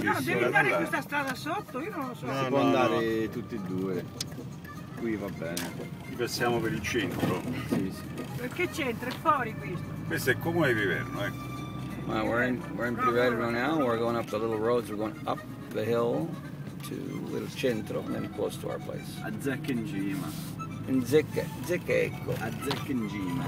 No, devi andare questa strada sotto, io non lo so. Si può andare tutti e due. Qui va bene. Passiamo per il centro. Sì, sì. Perché c'entra? È fuori questo. Questo è il comune di Priverno, ecco. Well, we're in Priverno now. We're going up the little roads. We're going up the hill to Little Centro, and then close to our place. A Zeccangima. In Zeccheco. A Zeccangima.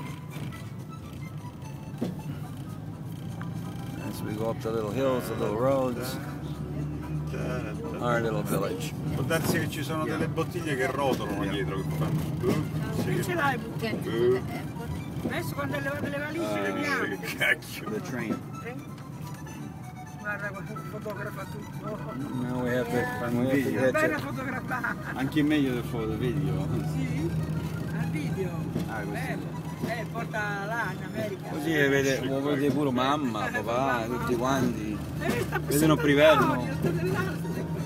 As we go up the little hills, the little roads, our little village. Può darsi che ci sono delle bottiglie che rotolano dietro, che fanno... Che ce l'hai? Adesso quando levate le valigie le bianche. Che cacchio. The train. Guarda, fotografa tutto. Now we have to È get bene to... fotografare. Anche meglio del foto video. Sì? Al video. Ah, Bello. Porta là in America. Così vede pure mamma, papà, tutti quanti. Sta Vedono Priverno. sta dell'altro.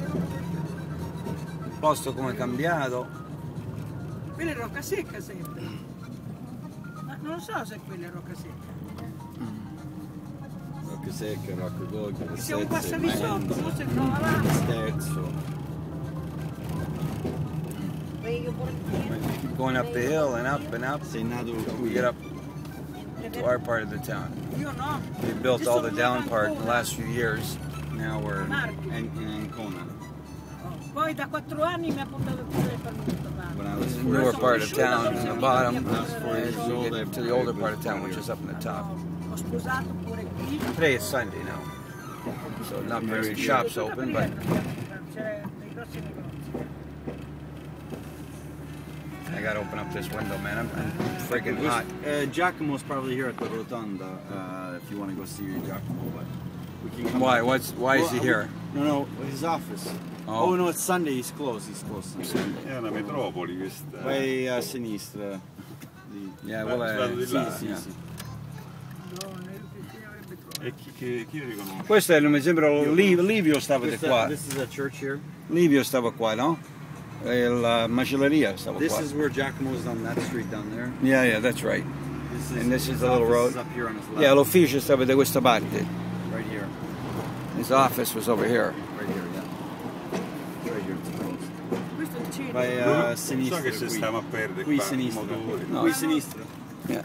Il posto come è cambiato. Quella è rocca secca sempre. Ma non so se quella è rocca secca. Rocca secca, rocca dolce. Siamo passati sotto, forse trova là. Terzo. Keep going up the hill and up and up. Sei nato We get up to our part of the town. Io no. We built all the down part in the last few years. Now we're in Ancona. Poi da 4 anni mi ha portato tutte le palmette. When I was in the 4 newer years part old. of town in the bottom. When I was 4 years And we old, get to the older part of town, which is up in the top. Ho sposato pure qui. Today is Sunday now, so not very many shops open, but C'è dei grossi negozi. I gotta open up this window, man. I'm freaking hot. Giacomo's probably here at the Rotonda if you want to go see Giacomo. But we can come Why? back. Why is he here? No, his office. Oh no, it's Sunday. He's closed. He's closed Sunday. È una metropoli questa. Vai a sinistra. Yeah, Vado di là. Sì, yeah. sì. E chi lo riconosce? Questo è, mi sembra Livio stava di qua. This is a church here. Livio stava qua, no? E la macelleria stava This qua. is where Giacomo's on that street down there. Yeah, that's right. And this is the little road. Is up here on his left. Yeah, l'ufficio stava da questa parte. Right here. His office was over here. Right here, yeah. Right here, it's closed. Questo è il cielo. Vai a Non sinistra. so che se qui. stiamo a perdere Qui qua, sinistra. motori. No. Qui sinistra. Yeah.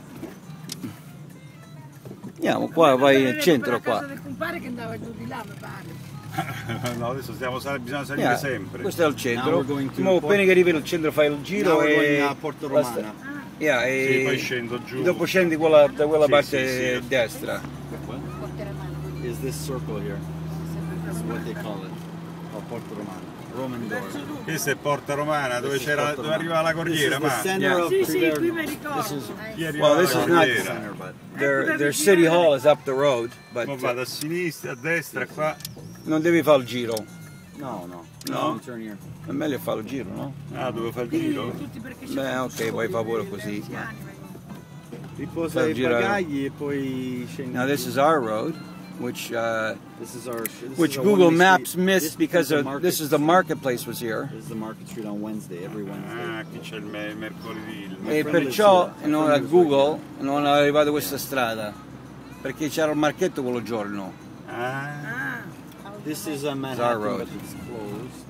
Andiamo qua, vai al centro La casa qua. del compare che andava giù di là, mi pare. No, adesso bisogna salire Yeah, sempre. questo è il Now centro. we're going to Mo Port- appena che arrivi al centro fai il giro Now we're going e a Porto Romana. Yeah, Sì, poi e scendo giù. dopo scendi da quella Sì, parte sì, sì. destra. What? Is this circle here? This is what they call it. Oh, Porto Romana. Roman door. Questa è Porta Romana, dove This is Porto dove Romana. arriva la corriera, This is the ma center Yeah. of Sì, sì, Priverno. qui mi ricordo. chi arriva Well, alla this is not Not the corriera? center, but Their city hall is up the road, Mo but vado a sinistra, a destra, qua. non devi fare il giro. no, no. No? Turn here. È meglio fare il giro, no? Ah, dove fa il giro? Tutti perché Beh, ok, puoi fare pure così. Riposa Fai i girare. bagagli e poi scendi. Now this is our road, which This is our. This which is a Google one-way Maps street. missed This because is the this is the marketplace was here. This is the market street on Wednesday, every Wednesday. Ah, qui c'è il mercoledì. il E friend perciò is here. non, My a friend is Google non è arrivato questa strada, perché c'era il marchetto quello giorno. Ah, This is a Manhattan, road. but it's closed.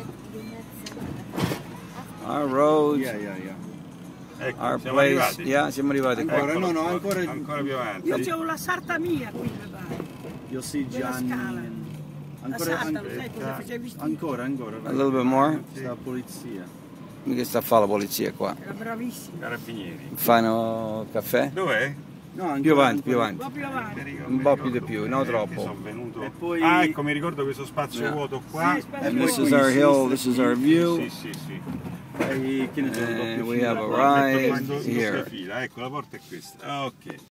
Our roads, ecco, our siamo place, arrivati. yeah, siamo arrivati Ancora, qua. no, ancora. Ancora più avanti. Io c'ho la sarta mia qui, mi pare. You'll see Della Gianni. scala. La Ancora, sarta, lo sai cosa facevi vestire? ancora. A little bit more. Sta la polizia. Mica sta a fare la polizia qua. Era bravissimo. Carabinieri. Fanno caffè? Dov'è? No, ancora, Più avanti, più Un avanti. po' più avanti. Un po' più di più, no troppo. Sono venuto. E poi- Ah, ecco, mi ricordo questo spazio Yeah. vuoto qua. Sì, spazio And this vuoto. is our hill, this is our view, Sì, sì, sì. E che ne so, and doppio we filo. have a Metto ride quando here. fila. Ecco, la porta è questa. Ah, ok.